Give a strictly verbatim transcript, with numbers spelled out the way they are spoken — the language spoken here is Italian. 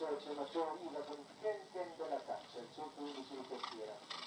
c'è il mattone usa con il Ken Ken della caccia, il centro undici di costiera.